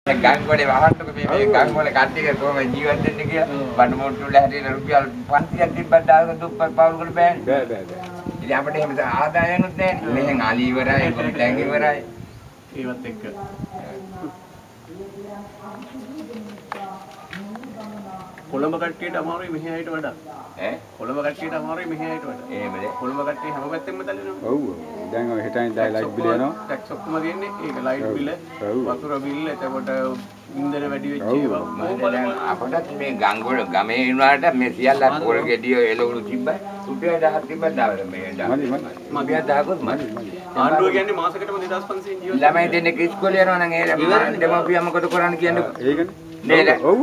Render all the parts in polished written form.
ගංගොඩේ වහන්නක මේ ගංගොඩේ කට්ටිය කොහොම ජීවත් වෙන්නේ කියලා බඩ මොට්ටු වල හැදෙන රුපියල් 500ක් තිබ්බත් දායක දුප්පත් පවුල් වල බෑනේ. බෑ. ඉතින් අපිට එහෙම ආදායනුත් නැහැ. මෙහෙන් අලි ඉවරයි, කොම්ටැන් ඉවරයි. ඒවත් එක්ක. කොළඹ කට්ටියට අමාරුයි මෙහි අයට වඩා. කොළඹ කට්ටියට අමාරුයි මෙහි අයට වඩා. එහෙමද? කොළඹ කට්ටිය හැම පැත්තෙම තල්ලනවා. ඔව්. දැන් ඔය හිටින් දැන් ලයිට් බිල යනවා. ටැක්ස් ඔක්කොම දෙන්නේ. ඒක ලයිට් බිල, වතුර බිල්, එතකොට ඉන්ධන වැඩි වෙච්ච ඒවා. අපටත් මේ ගංගොඩ ගමේ ඉන්නාට මේ සියල්ලත් පොල් ගෙඩිය එළවලු තිබ්බා. රුපියල් 1000ක් තිබ්බා දාවල මේ මදි. රුපියල් 1000ක් මදි. ආණ්ඩුව කියන්නේ මාසෙකටම 2500 ජීවත් ළමයි දෙන්නෙක් ඉස්කෝලේ යනවා නම් ඒ දෙමාපියන් මොකද කරන්නේ කියන්නේ? ඒකනේ. නේද? ඔව්.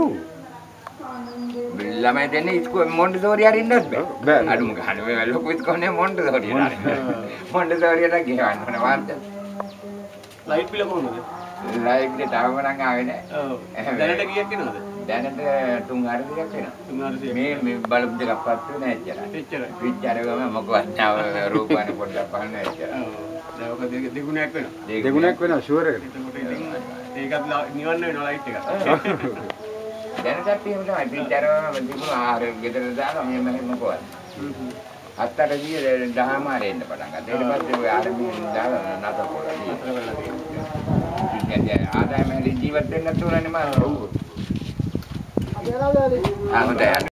ළමයි දෙන්නේ ඉස්කෝලේ මොන්ටිසෝරි හරින්නත් බෑ. අඩුම ගන්න මේ ලොකු ඉස්කෝලේ මොන්ටිසෝරි හරින්න. මොන්ටිසෝරියට ගෙවන්න ඕන වාන්ද. ලයිට් බිල කොහොමද? ලයිට් බිල තාම නම් ආවේ නෑ. ඔව්. දැනට කීයක් එනවද? දැනට 3000ක් වෙනවා. මේ බල්බ් දෙකක් පත් වෙන එච්චරයි. එච්චරයි. පිටචාර ගම මොකවත් නැව රූපాని පොඩ්ඩක් බලන්න එච්චරයි. ඔව්. දැන් ඔක දෙගුණයක් වෙනවා. දෙගුණයක් වෙනවා ෂුවර් එකට. එතකොට ඉතින් ඒකත් නිවන්න වෙනවා ලයිට් එක. දැනටත් එහෙම තමයි. පිටචාරම තිබුණ ආහාර ගෙදර දාලා මෙහෙම මොකවත්. හත්තට ගිය 10 මාරේ එන්න පටන් ගත්තා. ඊට පස්සේ ඔය ආරම්භයෙන් දාලා නතර කරලා තියෙනවා. ආදායම හැදී ජීවත් වෙන්න තුනනේ මම. ඔව්. හොඳයි.